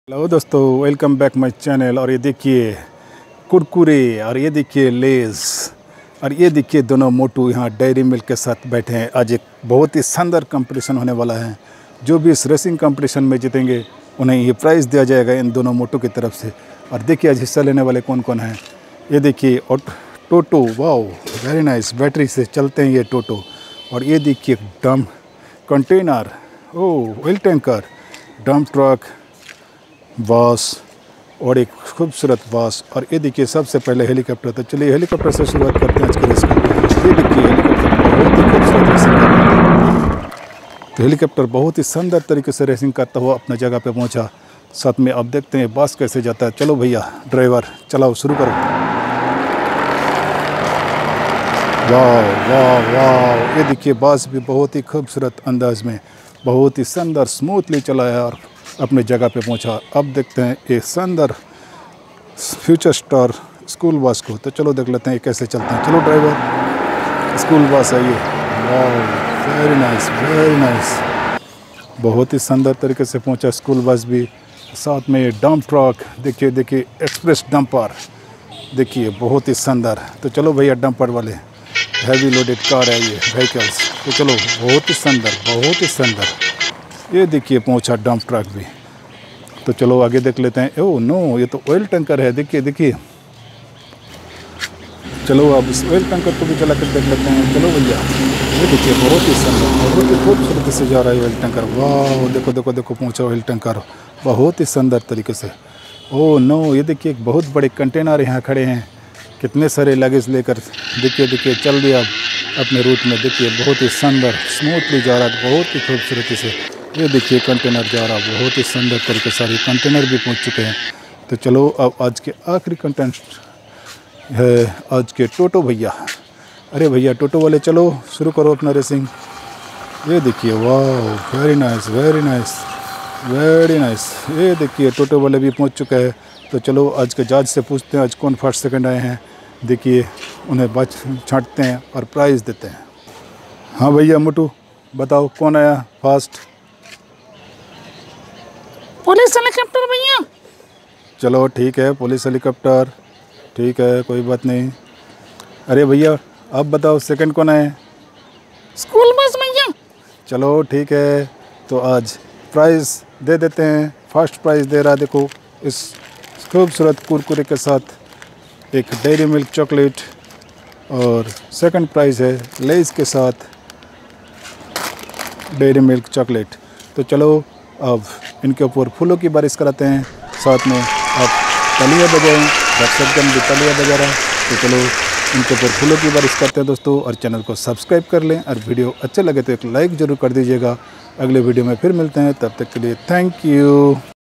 Hello दोस्तों, welcome back my channel. और ये देखिए कुरकुरे, और ये देखिए लेज़, और ये देखिए दोनों मोटू यहाँ डेयरी मिल्क के साथ बैठे हैं। आज एक बहुत ही शानदार कंपटीशन होने वाला है। जो भी इस रेसिंग कंपटीशन में जीतेंगे उन्हें ये प्राइज़ दिया जाएगा इन दोनों मोटू की तरफ से। और देखिए आज हिस्सा लेने वाले कौन कौन हैं। ये देखिए और टोटो, वाओ वेरी नाइस, बैटरी से चलते हैं ये टोटो। और ये देखिए dump container, oh oil tanker, dump truck, bus और एक खूबसूरत बस। और ये देखिए सबसे पहले हेलीकॉप्टर। तो चलिए हेलीकॉप्टर से शुरुआत करते हैं आज की रेस को। ये देखिए हेलीकॉप्टर बहुत ही खूबसूरत रेसिंग कर रहा है। तो हेलीकॉप्टर बहुत ही शानदार तरीके से रेसिंग करता हुआ अपने जगह पे पहुंचा। साथ में अब देखते हैं बस कैसे जाता है। चलो भैया ड्राइवर चलाओ, शुरू करो। वाह वाह वाह, ये देखिए बस भी बहुत ही खूबसूरत अंदाज में बहुत ही शानदार स्मूथली चलाया और अपने जगह पे पहुंचा। अब देखते हैं एक शानदार फ्यूचर स्टार स्कूल बस को। तो चलो देख लेते हैं ये कैसे चलते हैं। चलो ड्राइवर, स्कूल बस है ये। वाह वेरी नाइस वेरी नाइस, बहुत ही शानदार तरीके से पहुंचा स्कूल बस भी। साथ में डंप ट्रक, देखिए देखिए एक्सप्रेस डंपर, देखिए बहुत ही शानदार। तो चलो भैया डंपर वाले, हैवी लोडेड कार है ये व्हीकल्स। तो चलो बहुत ही शानदार बहुत ही शानदार। ये देखिए पहुंचा डंप ट्रक भी। तो चलो आगे देख लेते हैं। ओह नो, ये तो ऑयल टैंकर है। देखिए देखिए, चलो अब इस ऑयल टैंकर को भी चला कर देख लेते हैं। चलो भैया, ये देखिए बहुत ही शानदार बहुत ही खूबसूरती से जा रहा है ऑयल टैंकर। वाह देखो देखो देखो, पहुंचा ऑयल टैंकर बहुत ही शानदार तरीके से। ओह नो, ये देखिए एक बहुत बड़े कंटेनर यहाँ खड़े हैं, कितने सारे लगेज लेकर। देखिए देखिए चल दिया अपने रूट में। देखिए बहुत ही शानदार स्मूथली जा रहा है बहुत ही खूबसूरती से। ये देखिए कंटेनर जा रहा है बहुत ही सुंदर तरीके से। सारे कंटेनर भी पहुंच चुके हैं। तो चलो अब आज के आखिरी कंटेंट है आज के टोटो भैया। अरे भैया टोटो वाले चलो शुरू करो अपना रेसिंग। ये देखिए वाह very nice very nice very nice. ये देखिए टोटो वाले भी पहुंच चुके हैं। तो चलो आज के जज से पूछते हैं आज कौन फर्स्ट सेकंड आए हैं। देखिए उन्हें बच छांटते हैं और प्राइज़ देते हैं। हाँ भैया मोटू बताओ कौन आया फर्स्ट। पुलिस हेलीकॉप्टर भैया। चलो ठीक है, पुलिस हेलीकॉप्टर ठीक है, कोई बात नहीं। अरे भैया आप बताओ सेकंड कौन है। स्कूल बस भैया। चलो ठीक है, तो आज प्राइज़ दे देते हैं। फर्स्ट प्राइज़ दे रहा, देखो इस खूबसूरत कुरकुरे के साथ एक डेयरी मिल्क चॉकलेट, और सेकंड प्राइज़ है लेज़ के साथ डेयरी मिल्क चॉकलेट। तो चलो अब इनके ऊपर फूलों की बारिश कराते हैं। साथ में आप तालियां बजाएं, दर्शकगण भी तालियां बजा रहा है। तो चलो इनके ऊपर फूलों की बारिश करते हैं दोस्तों। और चैनल को सब्सक्राइब कर लें, और वीडियो अच्छा लगे तो एक लाइक ज़रूर कर दीजिएगा। अगले वीडियो में फिर मिलते हैं, तब तक के लिए थैंक यू।